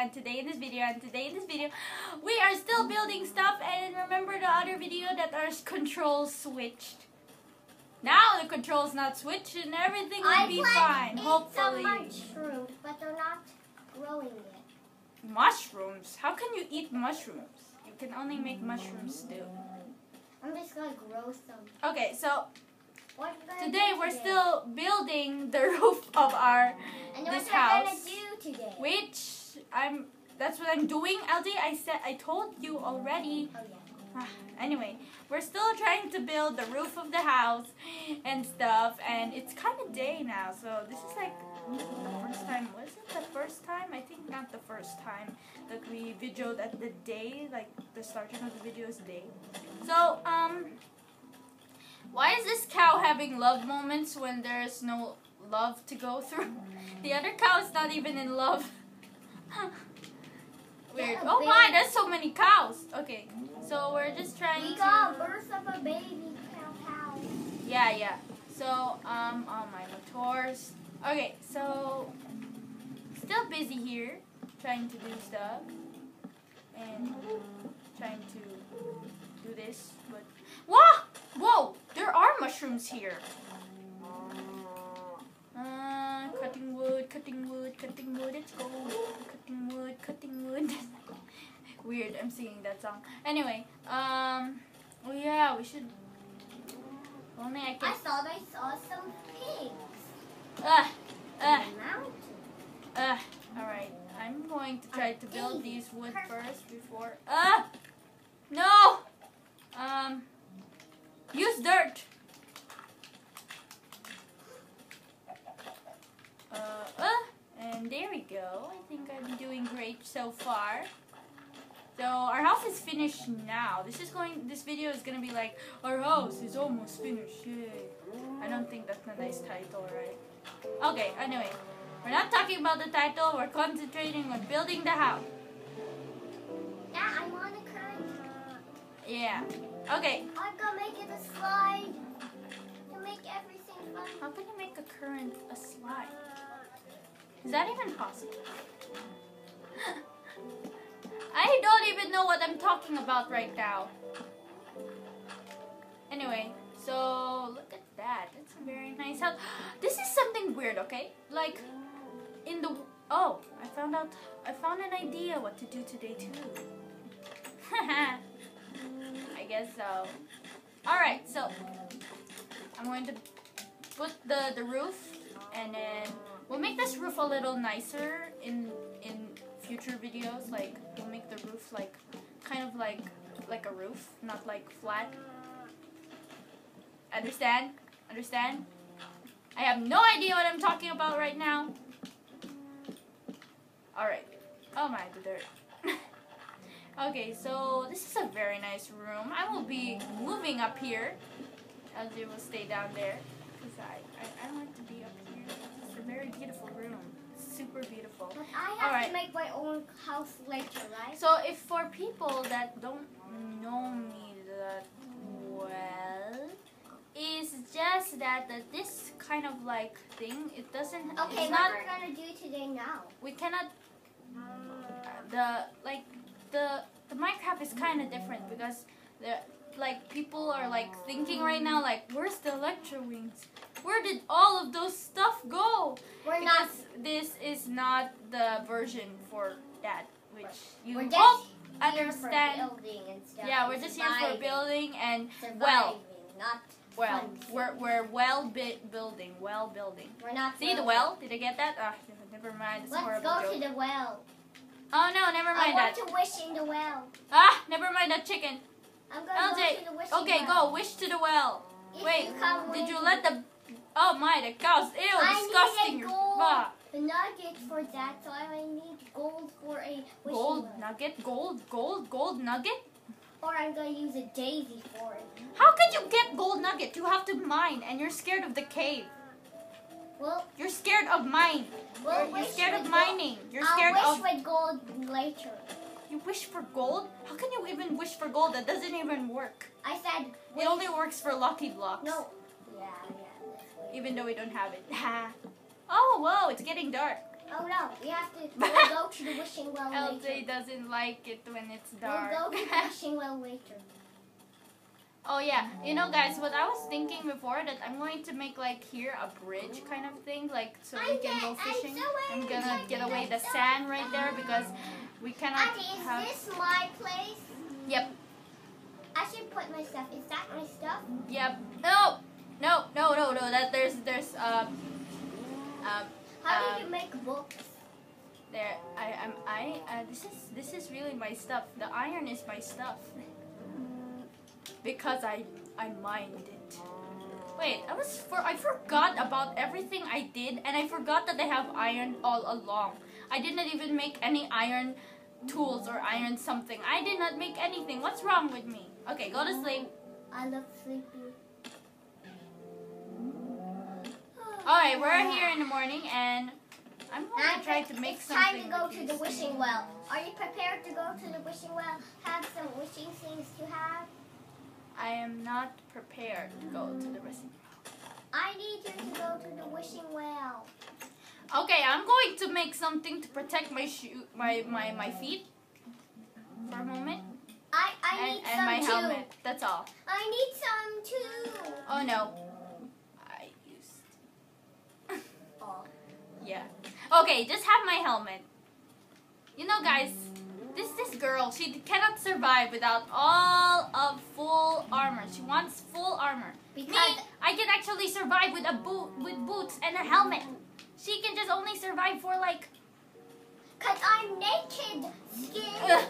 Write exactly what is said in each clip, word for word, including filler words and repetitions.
and today in this video, and today in this video, we are still building stuff. And remember the other video that our controls switched? Now the controls not switched and everything will I be fine, hopefully. Some mushrooms, but they're not growing yet. Mushrooms? How can you eat mushrooms? You can only make mushroom stew. I'm just gonna grow some. Okay, so What today do we're today? still building the roof of our and this what house. What gonna do today? Which I'm that's what I'm doing, L D. I said I told you already. Oh yeah. Anyway, we're still trying to build the roof of the house and stuff, and it's kind of day now, so this is like the first time. Was it the first time? I think not the first time that we videoed at the day, like the starting of the video is day. So, um, why is this cow having love moments when there's no love to go through? The other cow is not even in love. Weird. Oh my, there's so many cows. Okay, so we're just trying we to... got birth of a baby cow cow. Yeah, yeah. So, um, oh my motors. Okay, so, still busy here, trying to do stuff, and trying to do this, but... Whoa! Whoa! There are mushrooms here. Uh, cutting wood, cutting wood, cutting wood, let's go. Cutting wood, cutting wood. Weird, I'm singing that song. Anyway, um, oh yeah, we should, only I I can, thought I saw some pigs. uh, uh, in the mountain. uh, alright, I'm going to try to build these wood first before, uh, no, um, use dirt. Uh, uh, and there we go. I think I'm doing great so far. So our house is finished now. This is going. This video is gonna be like our house is almost finished. Yay! I don't think that's a nice title, right? Okay. Anyway, we're not talking about the title. We're concentrating on building the house. Yeah, I'm on the current. Yeah. Okay. I'm gonna make it a slide to make everything fun. How can you make a current a slide? Is that even possible? I don't even know what I'm talking about right now. Anyway, so look at that. That's a very nice house. This is something weird, okay? Like in the oh, I found out. I found an idea what to do today too. I guess so. All right, so I'm going to put the the roof, and then we'll make this roof a little nicer in in future videos. Like we'll make the roof like kind of like like a roof, not like flat. Understand? Understand? I have no idea what I'm talking about right now. Alright. Oh my, the dirt. Okay, so this is a very nice room. I will be moving up here. L J will stay down there. Because I, I, I like to be up here. It's a very beautiful room. Super beautiful. But I have Alright. to make my own house later, right? So if for people that don't know me that well, it's just that the, this kind of like thing, it doesn't, Okay, it's what not, we're gonna do today now? we cannot, the, like, the, the Minecraft is kind of different because the, like, people are like thinking right now, like, where's the Electro Wings? Where did all of those stuff go? We're not. Because this is not the version for that, which you We're just hope here understand. for building and stuff. Yeah, we're and just here for surviving. building and Surviving, well, not well, fun. we're we're well bi building, well building. We're not. See the well? Did I get that? Ah, never mind. It's a Let's horrible go joke. to the well. Oh no, never I mind want that. to wish in the well. Ah, never mind that chicken. I'm gonna L J, go to the wishing okay, well. go wish to the well. If Wait, you come did with you me. let the? Oh my, the cows! Ew, I disgusting! need a gold Ah, nugget for that, so I need gold for a wishing gold well. nugget, gold, gold, gold nugget. Or I'm gonna use a daisy for it. How could you get gold nugget? You have to mine, and you're scared of the cave. Well, You're scared of mine. we'll You're, you're wish scared with of gold. mining. You're scared I'll of. wish with gold later. You wish for gold? How can you even wish for gold? That doesn't even work. I said. It only works for lucky blocks. No. Yeah, yeah. That's weird. Even though we don't have it. Oh, whoa, it's getting dark. Oh no, we have to we'll go to the wishing well L J later. doesn't like it when it's dark. We'll go to the wishing well later. Oh yeah, you know guys, what I was thinking before, that I'm going to make like here a bridge kind of thing, like so we can go fishing. I'm gonna get away the sand right there because we cannot Auntie, is have... this my place? Yep, I should put my stuff. Is that my stuff? yep. No, no, no, no, no. That there's there's um um How um, do you make books? there. I am I. Uh, this is this is really my stuff. The iron is my stuff because I I mined it. Wait, I was for I forgot about everything I did, and I forgot that I have iron all along. I did not even make any iron tools or iron something. I did not make anything. What's wrong with me? Okay, go to sleep. I love sleeping. Alright, we're here in the morning, and I'm going to try to make it's something. time to go with to these the wishing things. well. Are you prepared to go to the wishing well? Have some wishing things to have? I am not prepared to go to the wishing. I need you to go to the wishing well. Okay, I'm going to make something to protect my shoe, my my my feet for a moment, I, I and, need and some my too. helmet. That's all. I need some too. Oh no, I used. Oh. Yeah. Okay, just have my helmet. You know, guys, this this girl, she cannot survive without all of full armor. She wants full armor. Because Me, I can actually survive with a boot, with boots and a helmet. She can just only survive for like. Cause I'm naked, skin. Ugh.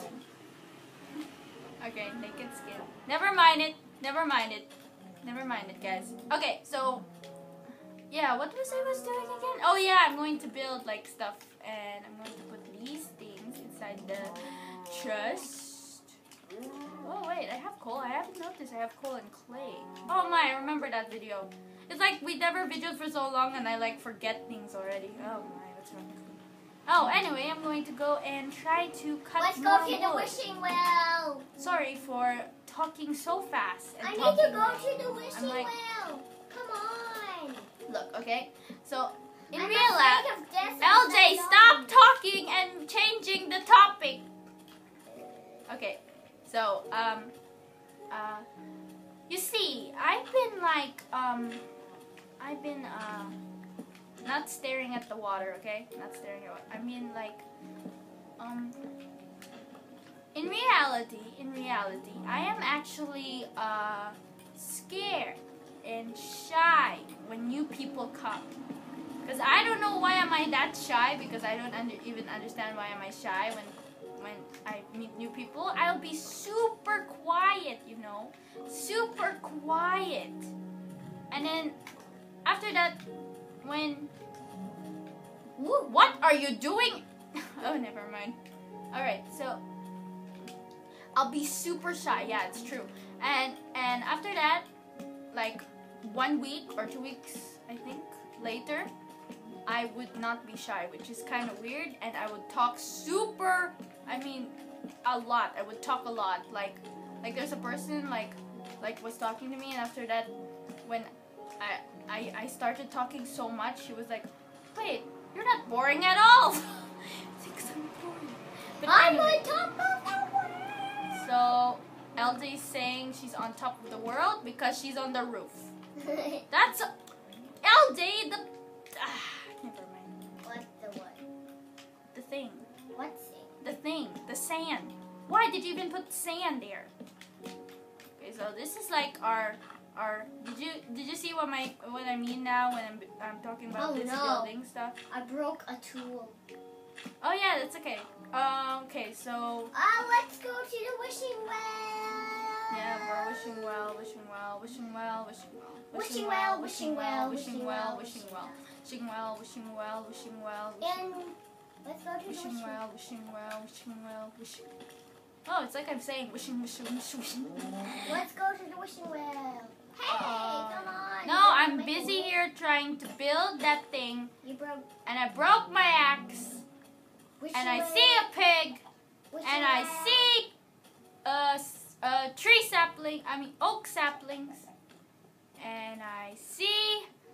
Okay, naked skin. Never mind it. Never mind it. Never mind it, guys. Okay, so yeah, what was I was doing again? Oh yeah, I'm going to build like stuff, and I'm going to put these things inside the chest. Oh wait, I have coal. I haven't noticed I have coal and clay. Oh my, I remember that video. It's like we never videoed for so long, and I like forget things already. Oh my, what's wrong with me? Oh, anyway, I'm going to go and try to cut Let's more go to the wood. wishing well. Sorry for talking so fast. And I need talking to go like- to the wishing like- well. Come on. Look, okay? So, in I'm real afraid life, of death L J, and stop unknown. talking and changing the topic. Okay, so, um, uh, you see, I've been like, um, I've been, uh, not staring at the water, okay? Not staring at water. I mean, like, um, in reality, in reality, I am actually, uh, scared and shy when new people come. Because I don't know why am I that shy, because I don't under, even understand why am I shy when when I meet new people. I'll be super quiet, you know, super quiet. And then after that, when, Woo, what are you doing? Oh, never mind. Alright, so I'll be super shy. Yeah, it's true. And and after that, like one week or two weeks, I think, later, I would not be shy, which is kind of weird, and I would talk super, I mean, a lot. I would talk a lot. Like, like there's a person like, like was talking to me, and after that, when I, I, I started talking so much, she was like, "Wait, you're not boring at all." Thinks I'm boring. But I'm anyway, on top of the world. so L J is saying she's on top of the world because she's on the roof. That's L J. The ah, never mind. What the what? The thing. What's it? The thing. The sand. Why did you even put sand there? Okay, so this is like our our. Did you did you see what my what I mean now when I'm I'm talking about Oh, this no. building stuff? I broke a tool. Oh yeah, that's okay. Um. Okay, so Ah, let's go to the wishing well. yeah, we're wishing well, wishing well, wishing well, wishing well. Wishing well, wishing well, wishing well, wishing wishing well, well, wishing well, wishing well, wishing well, And let's go to the wishing wishing well, wishing well, wishing well, wishing. Oh, it's like I'm saying wishing, wishing, wishing, wishing. Let's go to the wishing well. Hey, Uh, come on. No, You gotta I'm make busy a- here trying to build that thing, You broke. and I broke my axe, Wishing and I well, see a pig, wishing and I well. see a, s- a tree sapling, I mean oak saplings, and I see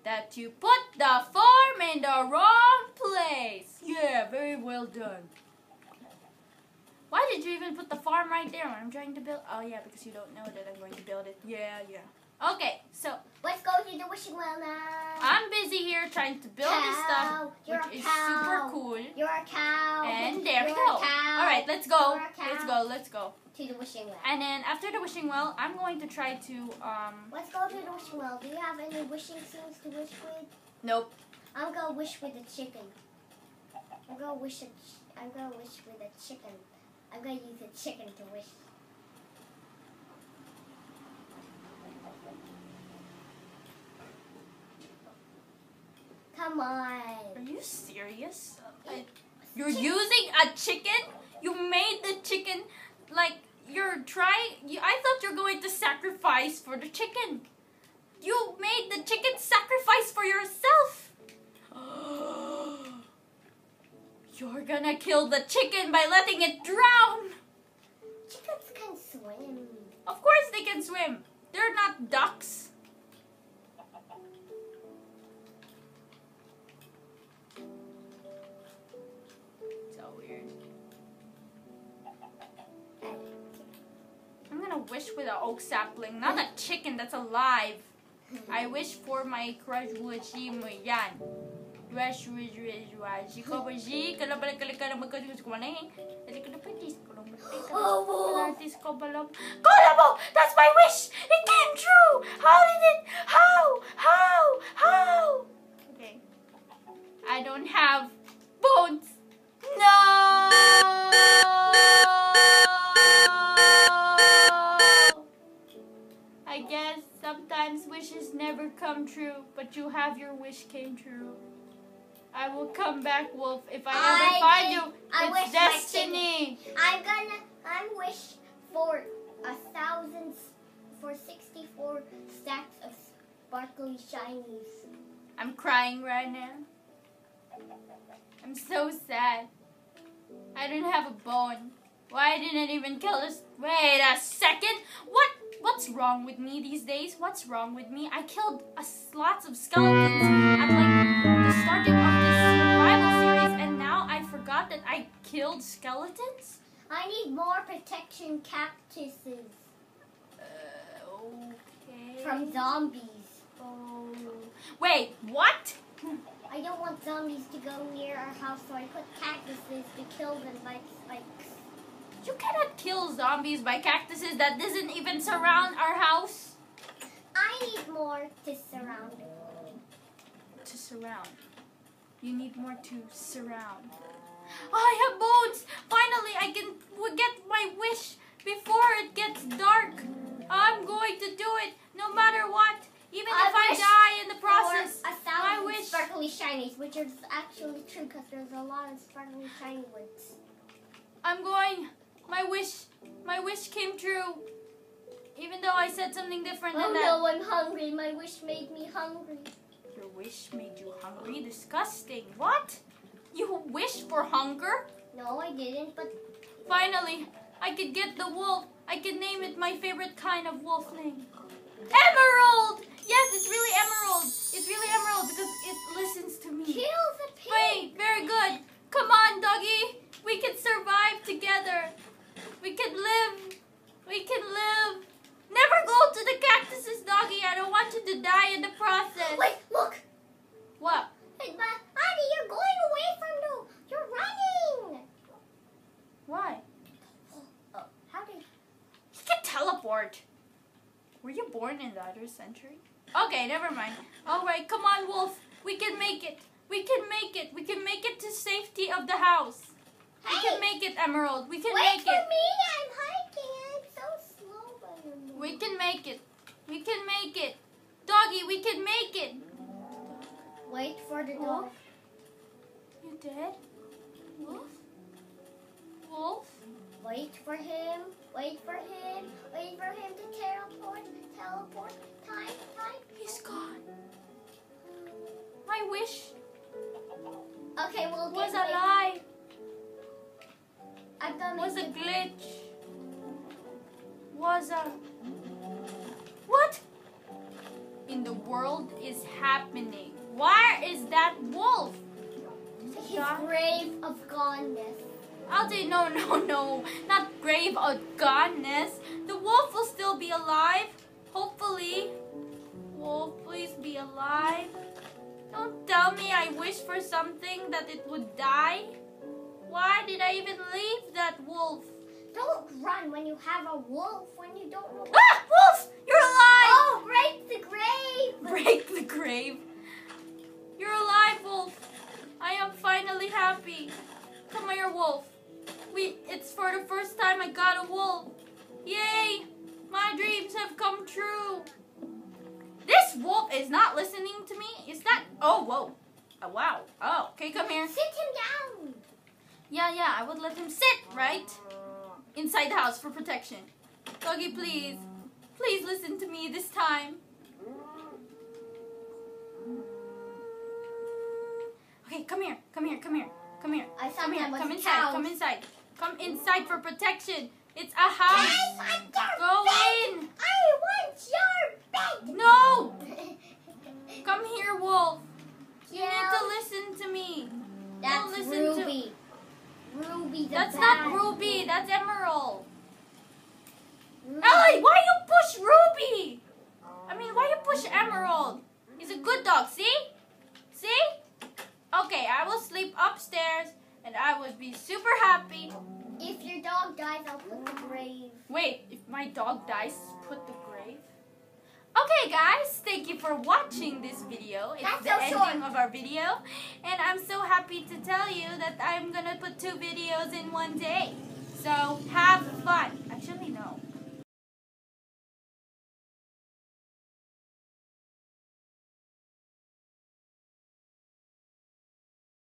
that you put the farm in the wrong place. Yeah, very well done. Why did you even put the farm right there when I'm trying to build? Oh yeah, because you don't know that I'm going to build it. Yeah, yeah. Okay, so let's go to the wishing well now. I'm busy here trying to build cow. this stuff, You're which a is cow. super cool. You're a cow. And there You're we go. A cow. All right, let's go. You're a cow. Let's go. Let's go. To the wishing well. And then after the wishing well, I'm going to try to um. Let's go to the wishing well. Do you have any wishing things to wish with? Nope. I'm gonna wish with a chicken. I'm gonna wish a. Ch I'm gonna wish with a chicken. I'm gonna use a chicken to wish. Come on. Are you serious? Like, you're using a chicken? You made the chicken like you're trying. You, I thought you're going to sacrifice for the chicken. You made the chicken sacrifice for yourself. You're gonna kill the chicken by letting it drown. Chickens can swim. Of course they can swim. They're not ducks. So weird. I'm gonna wish with an oak sapling, not a chicken that's alive. I wish for my crush Wushi mo yan. Wish, wish, wish, wish. Ikaw ba, G? Kalabalik, kalika na magkadus ko na eh. Kalika na patis ko lang. Kalatis ko balong. Kolabo! That's my wish! It came true! How did it? How? How? How? Okay. I don't have bones. No! I guess sometimes wishes never come true, but you have your wish came true. I will come back, Wolf. If I ever I find did- you, I it's wish my destiny. I'm gonna. I'm wish for a thousand, for sixty-four stacks of sparkly shinies. I'm crying right now. I'm so sad. I didn't have a bone. Why didn't I even kill this? Wait a second. What? What's wrong with me these days? What's wrong with me? I killed a, lots of skeletons at like the starting of this survival series, and now I forgot that I killed skeletons. I need more protection cactuses Uh, okay. from zombies. Oh. Wait, what? I don't want zombies to go near our house, so I put cactuses to kill them by spikes. You cannot kill zombies by cactuses that doesn't even surround our house. I need more to surround it. To surround. You need more to surround. I have bones! Finally, I can w- get my wish before it gets dark. I'm going to do it no matter what. Even I if I wish die in the process. For a I thousand wish. sparkly shinies, which is actually true because there's a lot of sparkly shiny ones. I'm going. My wish. My wish came true. Even though I said something different Oh than that. no, I'm hungry. My wish made me hungry. Your wish made you hungry? Disgusting. What? You wish for hunger? No, I didn't, but Finally, I could get the wolf. I could name it my favorite kind of wolf name. Emerald! Yes, it's really emerald. It's really emerald because it listens to me. kill the pig. Wait, very good. Come on, doggy. We can survive together. We can live. We can live. Never go to the cactuses, doggy. I don't want you to die in the process. Wait, look. What? Hey, but Honey, you're going away from the. You're running. Why? Oh, how did? He can teleport. Were you born in the other century? Okay, never mind. All right, come on, Wolf. We can make it. We can make it. We can make it to safety of the house. We Hey, can make it, Emerald. We can wait make for it. me. I'm hiking. I'm so slow. By the way. We can make it. We can make it. Doggy, we can make it. Wait for the dog. Wolf? You dead? Wolf? Wolf? Wait for him. Wait for him. Wait for him to teleport. Teleport. Time. Time. He's gone. My wish Okay, we'll was get a lie. I'm gonna Was a make the- glitch. Was a... What? in the world is happening? Where is that wolf? His grave of goneness. I'll say no, no, no. Not grave of goneness. The wolf will still be alive. Hopefully. Wolf, please be alive. Don't tell me I wish for something that it would die. Why did I even leave that wolf? Don't run when you have a wolf, when you don't know. Ah! Wolf! You're alive! Oh, break the grave! Break the grave. You're alive, wolf. I am finally happy. Come here, wolf. We, it's for the first time I got a wolf. Yay! My dreams have come true. This wolf is not listening to me. Is that? Oh, whoa. Oh, wow. Oh, okay, come here. Sit him down. Yeah, yeah, I would let him sit, right? Inside the house for protection. Doggy, please. Please listen to me this time. Okay, come here. Come here, come here. Come here. I thought Come here. that was Come inside. cows. Come inside. Come inside for protection. It's a house. Yes, I'm your Go bed. in. I want your bed. No! Come here, wolf. You Yeah. need to listen to me. That's Don't listen to- Ruby. Ruby the That's bad not Ruby. That's Emerald. Ruby. Ellie, why you push Ruby? I mean, why you push Emerald? He's a good dog, see? See? Okay, I will sleep upstairs and I would be super happy. If your dog dies, I'll put the grave. Wait, if my dog dies, put the grave? Okay, guys, thank you for watching this video. It's That's the so ending short. of our video. And I'm so happy to tell you that I'm gonna put two videos in one day. So,